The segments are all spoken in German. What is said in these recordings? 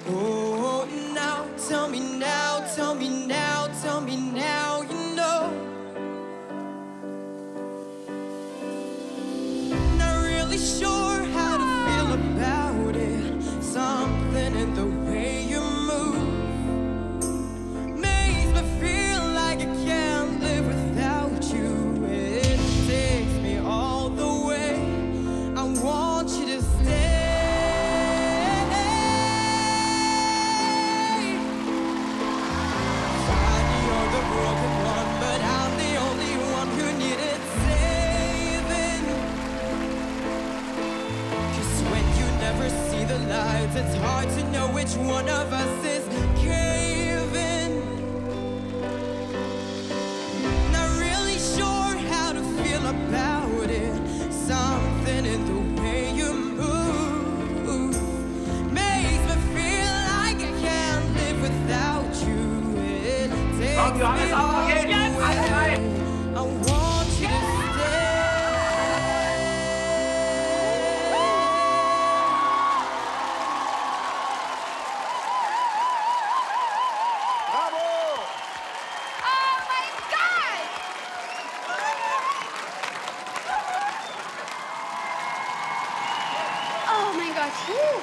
Oh, now, tell me now, tell me now, tell me now, you know. Not really sure how to feel about it. Something in the way you move makes me feel like I can't live without you. It takes me all the way. I want you to stay. You're the broken one, but I'm the only one who needed saving. 'Cause when you never see the lights, it's hard to know which one of us is caving. Not really sure how to feel about it. Something in the way you move makes me feel like I can't live without you. It takes me all the way. I want you to stay. Bravo! Oh mein Gott! Oh mein Gott.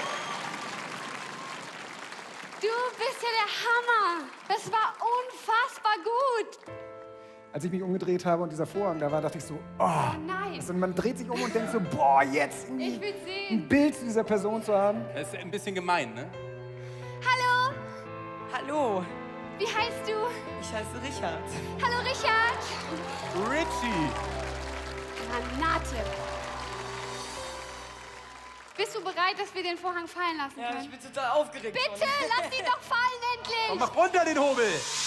Du bist ja der Hammer. Das war unfassbar gut. Als ich mich umgedreht habe und dieser Vorhang da war, dachte ich so, oh. Nein. Also man dreht sich um und denkt so, boah, jetzt Ich will ein sehen. Bild zu dieser Person zu haben. Das ist ein bisschen gemein, ne? Hallo, Hallo, wie heißt du? ich heiße Richard. Hallo Richard. Richie! Granate. Bist du bereit, dass wir den Vorhang fallen lassen Ja, ich können? bin total aufgeregt. Bitte, lass ihn doch fallen Komm, endlich. mach runter den Hobel!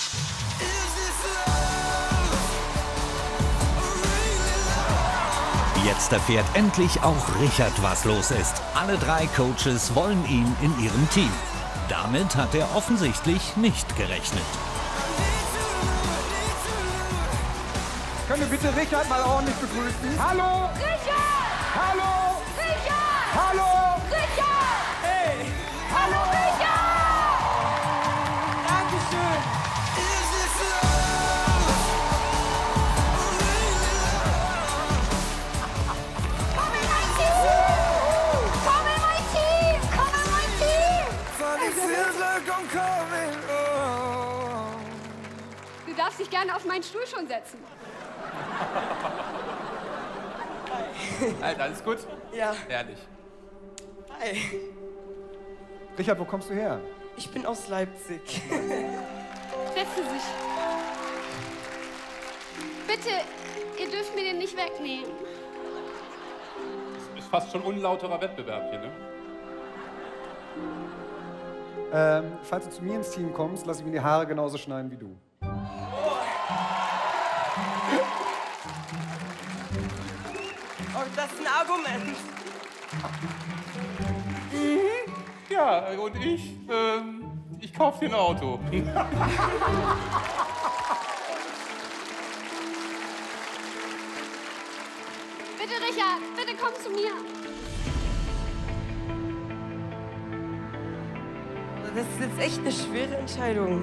Jetzt erfährt endlich auch Richard, was los ist. Alle 3 Coaches wollen ihn in ihrem Team. Damit hat er offensichtlich nicht gerechnet. Können wir bitte Richard mal ordentlich begrüßen? Hallo! Richard! Hallo! Richard! Hallo! Richard! Hey, Hallo Richard! Dankeschön. Komm in mein Team! Komm in mein Team! Komm in mein Team! Du darfst dich gerne auf meinen Stuhl schon setzen. Alter, alles gut? Ja, Ehrlich. hi. Richard, wo kommst du her? Ich bin aus Leipzig. Setzen Sie sich. Bitte, ihr dürft mir den nicht wegnehmen. Ist fast schon unlauterer Wettbewerb hier, ne? Falls du zu mir ins Team kommst, lass ich mir die Haare genauso schneiden wie du. Oh, das ist ein Argument. Ja, und ich kauf dir ein Auto. Bitte, Richard, bitte komm zu mir. Das ist jetzt echt eine schwere Entscheidung.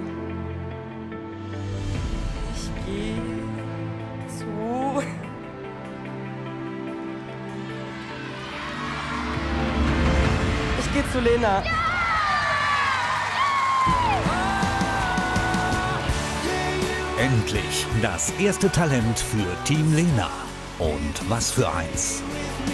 Ich gehe zu... Ich gehe zu Lena. Endlich das erste Talent für Team Lena. Und was für eins.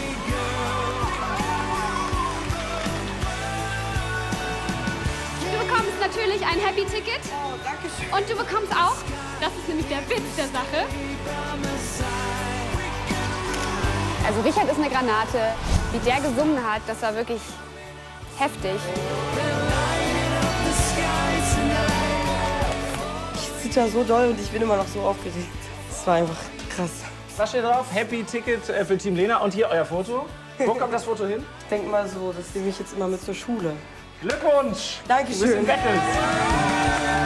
Du bekommst natürlich ein Happy-Ticket. Oh, danke schön. Und du bekommst auch, das ist nämlich der Witz der Sache. Also Richard ist eine Granate. Wie der gesungen hat, das war wirklich heftig. Ich zitter so doll und ich bin immer noch so aufgeregt. Das war einfach krass. Was steht drauf? Happy Ticket für Team Lena. Und hier euer Foto. Wo kommt das Foto hin? Ich denke mal so, das nehme ich jetzt immer mit zur Schule. Glückwunsch! Dankeschön. Du bist im Battle.